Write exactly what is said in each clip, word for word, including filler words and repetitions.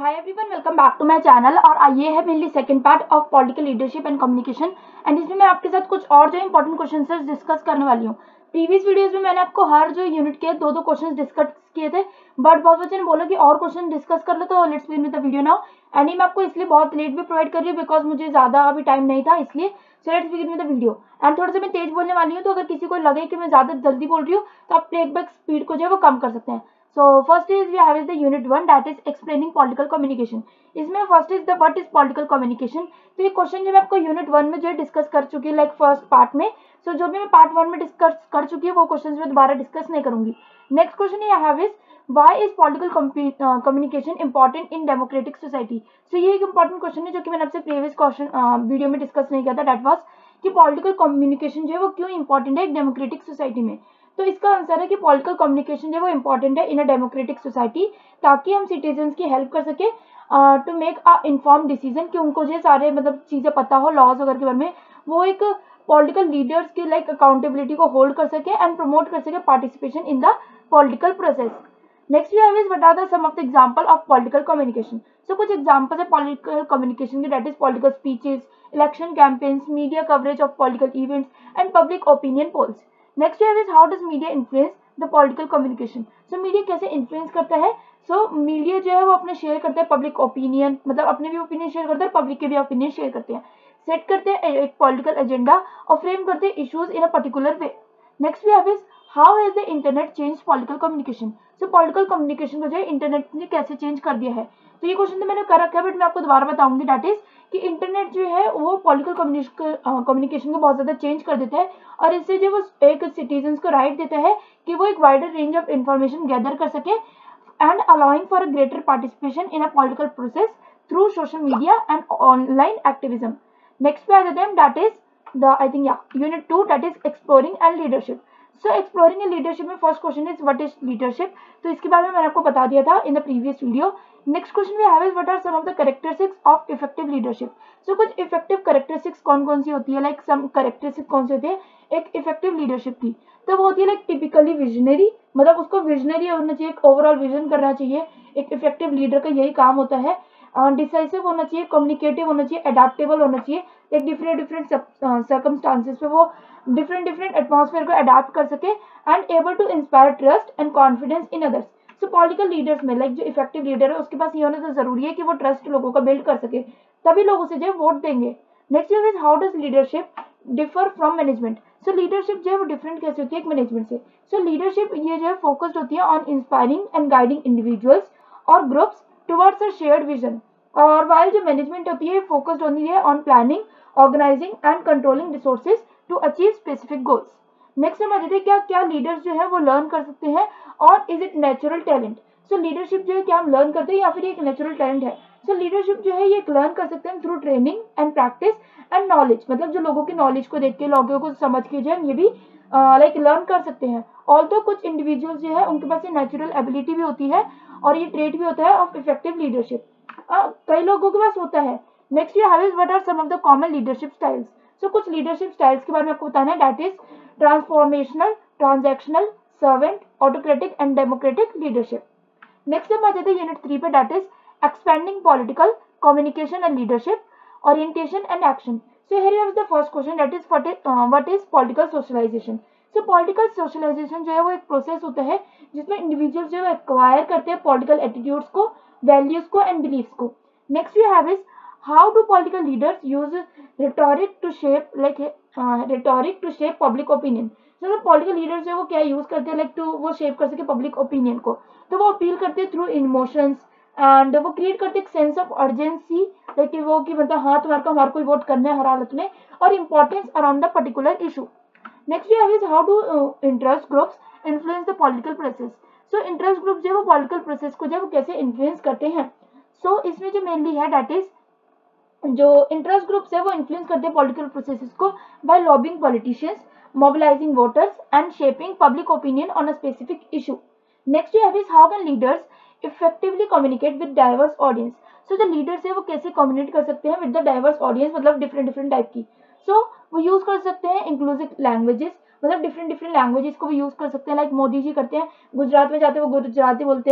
Hi everyone, welcome back to my channel. और ये है mainly second part of political leadership and communication and इसमें मैं आपके साथ कुछ और जो इंपॉर्टेंट क्वेश्चन डिस्कस करने वाली हूँ। प्रीवियस वीडियोस में मैंने आपको हर जो यूनिट के दो दो क्वेश्चन डिस्कस किए थे, बट बहुत बच्चों ने बोला कि और क्वेश्चन डिस्कस कर लो, तो let's begin with the video now. And ये मैं आपको इसलिए बहुत लेट भी प्रोवाइड कर रही हूँ बिकॉज मुझे ज्यादा अभी टाइम नहीं था, इसलिए so let's begin with the video. And थोड़ा सा मैं तेज बोलने वाली हूँ, तो अगर किसी को लगे कि मैं ज्यादा जल्दी बोल रही हूँ तो आप प्लेबैक स्पीड को जो है वो कम कर सकते हैं। So first is we have is the unit one, that is explaining political communication. इसमें first is the what is political communication। तो ये क्वेश्चन जो मैं आपको यूनिट वन में जो है डिस्कस कर चुकी है, लाइक फर्स्ट पार्ट में। सो so, जो भी मैं पार्ट वन में डिस्कस कर चुकी है वो क्वेश्चन में दोबारा डिस्कस नहीं करूंगी। नेक्स्ट क्वेश्चन ये have is why is political communication important in democratic society. So ये एक इंपॉर्टेंट क्वेश्चन है जो कि मैंने आपसे प्रीवियस क्वेश्चन वीडियो में डिस्कस नहीं किया था, दैट वाज कि पॉलिटिकल कम्युनिकेशन जो है वो क्यों इंपॉर्टेंट है एक डेमोक्रेटिक सोसाइटी में। तो इसका आंसर है कि पॉलिटिकल कम्युनिकेशन जो है वो इंपॉर्टेंट है इन अ डेमोक्रेटिक सोसाइटी, ताकि हम सिटीजन्स की हेल्प कर सके to make a inform decision, कि उनको जो सारे मतलब चीजें पता हो लॉज वगैरह के बारे में, वो एक पॉलिटिकल लीडर्स की लाइक अकाउंटेबिलिटी को होल्ड कर सके एंड प्रमोट कर सके participation in the political process. Next we have is what are the some of the example of political communication. So कुछ एग्जांपल्स है पॉलिटिकल कम्युनिकेशन के, that is political speeches, election campaigns, media coverage of political events and public opinion polls. Next है how does media influence the political communication. So media कैसे influence करता है। सो so, media जो है वो अपने शेयर करता है पब्लिक ओपिनियन, मतलब अपने भी ओपिनियन शेयर करते हैं, पब्लिक के भी ओपिनियन शेयर करते हैं, सेट करते हैं एक पॉलिटिकल एजेंडा और फ्रेम करते हैं issues in a particular way. Next we have is how has the internet change political communication. So political communication को जो है इंटरनेट ने कैसे चेंज कर दिया है। तो ये क्वेश्चन तो मैंने कर रखा है, बट मैं आपको दोबारा बताऊंगी, दैट इज कि इंटरनेट जो है वो पॉलिटिकल कम्युनिकेशन को बहुत ज्यादा चेंज कर देता है, और इससे जो वो एक सिटीजन्स को राइट देता है कि वो एक wider range of information gather कर सके and allowing for a greater participation in a political process through social media and online activism. Next पे आ जाते हैं, that is the I think या unit two, that is exploring and leadership. So exploring and leadership में first question is what is leadership. तो इसके बारे में मैंने आपको बता दिया था in the previous video. Next question we have is what are some of the characteristics of effective leadership. So कुछ इफेक्टिव कैरेक्टरिस्टिक्स कौन कौन सी होती है, लाइक सम कैरेक्टरिस्टिक्स कौन सी होती है एक इफेक्टिव लीडरशिप की। तो वो होती है लाइक टिपिकली विजनरी, मतलब उसको विजनरी होना चाहिए, एक ओवरऑल विजन करना चाहिए। एक इफेक्टिव लीडर का यही काम होता है। डिसाइसिव होना चाहिए, कम्युनिकेटिव होना चाहिए, अडेप्टेबल होना चाहिए, एक डिफरेंट डिफरेंट सर्कमस्टांसेस पे वो डिफरेंट डिफरेंट एटमॉस्फेयर को अडेप्ट कर सके and able to inspire trust and confidence in others. So political leaders में लाइक जो इफेक्टिव लीडर है उसके पास ये होना तो जरूरी है कि वो ट्रस्ट लोगों का बिल्ड कर सके, तभी लोग उसे जो है वोट देंगे। Next is how does leadership differ from management. So leadership जो है वो डिफरेंट कैसे होती है एक मैनेजमेंट से। सो so, लीडरशिप ये जो है फोकस्ड होती है on inspiring and guiding individuals और groups towards a shared vision, और वाइल जो मैनेजमेंट होती है फोकस्ड होती है on planning, organising and controlling resources to achieve specific goals. Next हम आ जाते हैं क्या क्या लीडर्स जो है वो लर्न कर सकते हैं, और is it natural talent. So leadership जो है क्या हम लर्न करते हैं या फिर एक नेचुरल टैलेंट है। सो लीडरशिप जो है ये लर्न कर सकते हैं through training and practice and knowledge, मतलब जो लोगों की नॉलेज को देख के लोगों को समझ के जो है ये भी लाइक लर्न कर सकते हैं। ऑल्दो कुछ इंडिविजुअल्स जो है उनके पास ये नेचुरल एबिलिटी भी होती है और ये ट्रेट भी होता है ऑफ इफेक्टिव लीडरशिप, कई लोगों के पास होता है। Next you have is what are some of the common leadership styles. So कुछ लीडरशिप स्टाइल्स के बारे में आपको बताना है, that is transformational, transactional, servant, autocratic and democratic leadership. Next हम आ जाते हैं यूनिट थ्री पे, that is expanding political communication and leadership, orientation and action. So here is the first question, that is what is political socialisation. So political socialisation जो है वो एक process होता है जिसमें इंडिविजुअल जो है एक्वायर करते हैं पॉलिटिकल एटीट्यूड्स को, वैल्यूज को एंड बिलीफ्स को। Next we have is how do political leaders use rhetoric to shape like rhetoric to shape public opinion. तो पॉलिटिकल लीडर्स जो वो क्या यूज करते हैं लाइक टू वो शेप कर सके पब्लिक ओपिनियन को, तो वो अपील करते हैं थ्रू इमोशंस एंड वो क्रिएट करते हैं एक सेंस ऑफ अर्जेंसी, लाइक वो कि मतलब हाँ तुम्हारे को हमारे को वोट करना है हर हालत में, और importance around the particular issue. Next we have is how do interest groups influence the political process. So interest group जो है वो पॉलिटिकल प्रोसेस को जो है वो कैसे इन्फ्लुएंस करते हैं। सो so, इसमें जो मेनली है दैट इज जो इंटरेस्ट ग्रुप्स है वो इन्फ्लुएंस करते हैं पॉलिटिकल प्रोसेसेस को by lobbying politicians, mobilising voters and shaping public opinion on a specific issue. Next you have is how can leaders effectively communicate with diverse audience. So जो leaders है वो कैसे communicate कर सकते हैं विद द डाइवर्स ऑडियंस, मतलब different different type की। So so, वो यूज कर सकते हैं इंक्लूसिव लैंग्वेजेस, मतलब डिफरेंट डिफरेंट लैंग्वेजेस को भी यूज कर सकते हैं, लाइक like मोदी जी करते हैं, गुजरात में जाते हैं वो गुजराती बोलते हैं,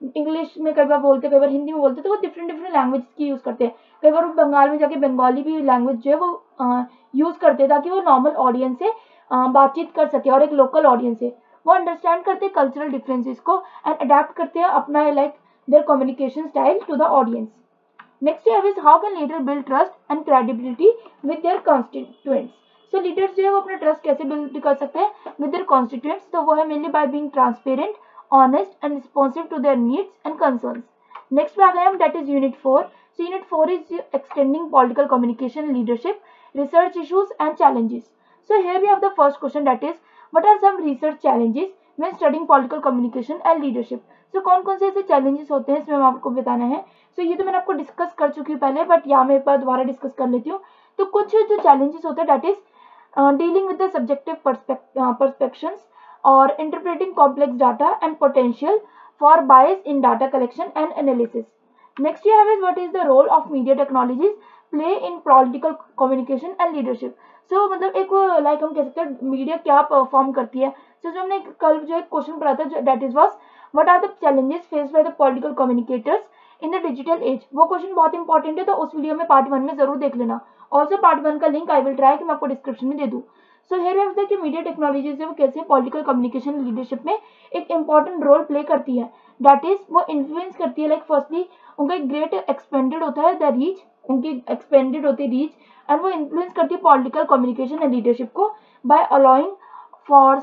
इंग्लिश में कई बार बोलते, कई बार हिंदी में बोलते, तो वो डिफरेंट डिफरेंट लैंग्वेज की यूज करते हैं। कई बार वो बंगाल में जाके बंगाली भी लैंग्वेज जो है वो यूज करते हैं ताकि वो नॉर्मल ऑडियंस से uh, बातचीत कर सके और एक लोकल ऑडियंस से वो अंडरस्टैंड करते हैं कल्चरल डिफरेंसेस को एंड अडेप्ट करते हैं अपना like their communication style to the audience. Next है is how can leader build trust and credibility with their constituents. So leaders जो है वो अपना ट्रस्ट कैसे बिल्ड कर सकते हैं विद देयर कॉन्स्टिट्यूएंट्स, तो वो है mainly by being transparent, honest and responsive to their needs and concerns. Next we have that is unit four. So unit four is extending political communication leadership, research issues and challenges. So here we have the first question, that is what are some research challenges when studying political communication and leadership. So कौन कौन से ऐसे challenges होते हैं इसमें आपको बताना है। so ये तो मैंने आपको डिस्कस कर चुकी हूँ पहले, बट यहाँ मैं एक बार दोबारा डिस्कस कर लेती हूँ। तो कुछ जो challenges होते हैं that is dealing with the subjective perceptions or interpreting complex data and potential for bias in data collection and analysis. Next you have is what is the role of media technologies play in political communication and leadership. So मतलब एक like हम कह सकते हैं media क्या perform करती है। so, जो हमने कल जो एक क्वेश्चन पढ़ा था that is was what are the challenges faced by the political communicators in the digital age. वो क्वेश्चन बहुत इंपॉर्टेंट है, तो उस वीडियो में पार्ट वन में जरूर देख लेना। ऑल्सो पार्ट वन का लिंक आई विल ट्राई कि मैं आपको डिस्क्रिप्शन में दे दूँ। सो हेयर है देखिए मीडिया टेक्नोलॉजीज है वो कैसे पॉलिटिकल कम्युनिकेशन लीडरशिप में एक इंपॉर्टेंट रोल प्ले करती है। दैट इज वो इन्फ्लुएंस करती है, लाइक फर्स्टली उनका एक ग्रेट एक्सपेंडेड होता है द रीच, उनकी एक्सपेंडेड होती है रीच, एंड वो इन्फ्लुएंस करती है पॉलिटिकल कम्युनिकेशन एंड लीडरशिप को बाय अलाउइंग फॉर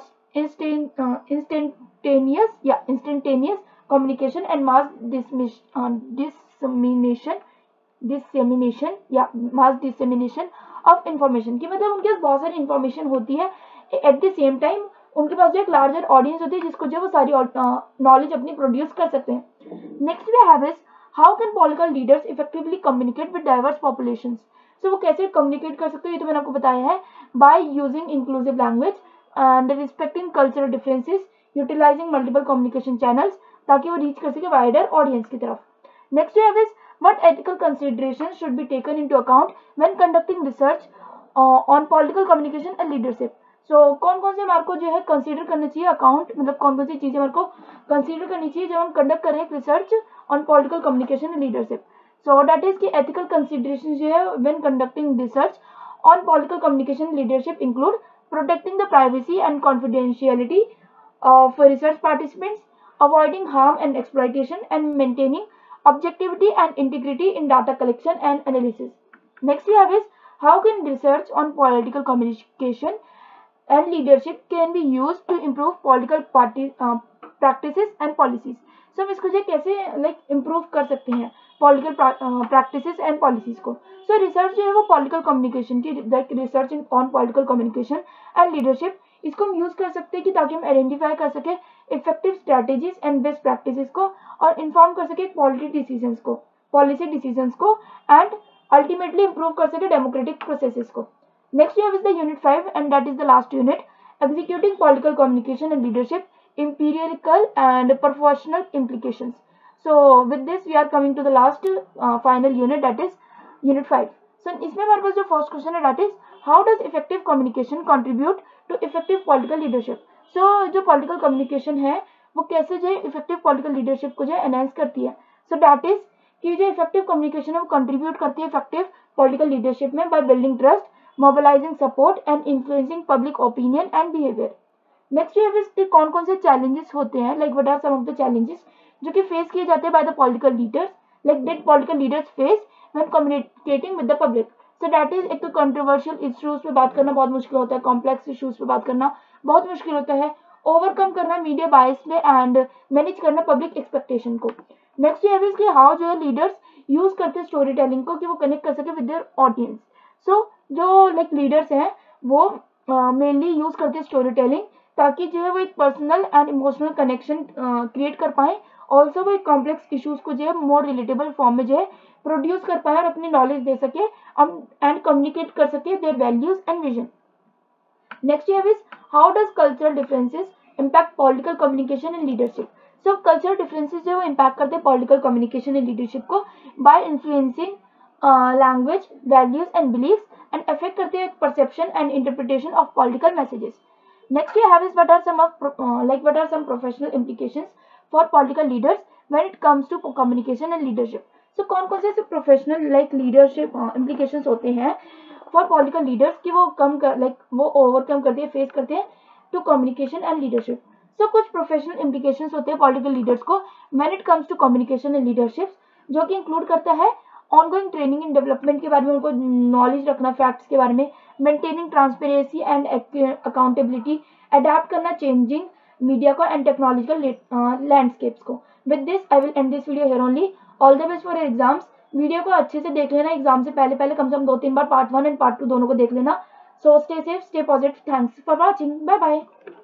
इंस्टेंटेनियस या instantaneous communication and mass dissemination dissemination या मास डिसमिनेशन ऑफ इंफॉर्मेशन की, मतलब उनके पास बहुत सारी इंफॉर्मेशन होती है, एट द सेम टाइम उनके पास जो एक लार्जर ऑडियंस होती है जिसको जो वो सारी नॉलेज अपनी प्रोड्यूस कर सकते हैं। Next we have is how can political leaders effectively communicate with diverse populations. So वो कैसे कम्युनिकेट कर सकते हैं ये तो मैंने आपको बताया है, by using inclusive language and respecting cultural differences, utilising multiple communication channels ताकि वो रीच कर सके वाइडर ऑडियंस की तरफ। Next we have is what ethical considerations should be taken into account when conducting research uh, on political communication and leadership. so कौन कौन से हमारे को जो है कंसीडर करना चाहिए अकाउंट, मतलब कौन कौन सी चीजें हमारे को कंसीडर करनी चाहिए जब हम कंडक्ट करें research on political communication and leadership. So that is key ethical consideration जो है when conducting research on political communication leadership include protecting the privacy and confidentiality of research participants, avoiding harm and exploitation and maintaining objectivity and integrity in data collection and analysis. Next we have is how can research on political communication and leadership can be used to improve political party uh, practices and policies. So हम इसको जो कैसे like like, improve कर सकते हैं political practices and policies को। so research जो है वो political communication की like research on political communication and leadership इसको हम यूज कर सकते हैं कि ताकि हम आइडेंटिफाई कर सके effective strategies and best practices को और इन्फॉर्म कर सके पॉलिसी डिसीजंस को पॉलिसी डिसीजंस को एंड अल्टीमेटली इंप्रूव कर सके डेमोक्रेटिक प्रोसेसेस को। Next we have is the unit five and that is the last unit, executing political communication and leadership empirical and professional implications. So with this we are coming to the last uh, final unit, that is unit five. So इसमें हमारे पास जो first question है that is how does effective communication contribute to effective political leadership. So जो political communication है वो कैसे जो है effective political leadership को जो है enhance करती है। So that is कि जो effective communication है वो contribute करती है effective political leadership में by building trust, mobilizing support and influencing public opinion and behavior. Next we have is कौन कौन से चैलेंजेस होते हैं, like what are some of the challenges जो कि फेस किए जाते हैं by the political leaders, like did political leaders face when communicating with the public. So that is एक तो कंट्रोवर्शियल इश्यूज पे बात करना बहुत मुश्किल होता है, कॉम्प्लेक्स इश्यूज पे बात करना बहुत मुश्किल होता है, ओवरकम करना मीडिया बायस में एंड मैनेज करना पब्लिक एक्सपेक्टेशन को। नेक्स्ट वी हैव इज कि हाउ जो है लीडर्स यूज करते हैं स्टोरी टेलिंग को कि वो कनेक्ट कर सके विद देयर ऑडियंस। सो जो लाइक लीडर्स हैं वो मेनली यूज करते हैं स्टोरी टेलिंग ताकि जो है वो एक personal and emotional connection create कर पाए, ऑल्सो वो एक कॉम्प्लेक्स इश्यूज को जो है मोर रिलेटेबल फॉर्म में जो है प्रोड्यूस कर पाए और अपनी नॉलेज दे सके एंड कम्युनिकेट कर सके their values and vision. Next we have is how does cultural differences impact political communication and leadership. So cultural differences जो है वो इम्पैक्ट करते हैं पॉलिटिकल कम्युनिकेशन एंड लीडरशिप को by influencing language, values and believes and affect करते हैं perception and interpretation of political messages. Next we have is what are some of uh, like what are some professional implications for political leaders when it comes to communication and leadership. So कौन कौन से ऐसे professional like leadership implications होते हैं for political leaders कि वो कम कर like like, वो ओवरकम करते हैं फेस करते हैं to communication and leadership. So कुछ प्रोफेशनल इम्प्लीकेशंस होते हैं पॉलिटिकल लीडर्स को when it comes to communication and leadership, जो कि इंक्लूड करता है ऑनगोइंग ट्रेनिंग इन डेवलपमेंट के बारे में, उनको नॉलेज रखना फैक्ट्स के बारे में, maintaining transparency and accountability, adapt करना चेंजिंग मीडिया को एंड टेक्नोलॉजिकल लैंडस्केप्स को। With this I will end this video here only. All the best for exams. Video को अच्छे से देख लेना, एग्जाम से पहले पहले कम से कम दो तीन बार part one and part two दोनों को देख लेना। So stay safe, stay positive. Thanks for watching, bye bye.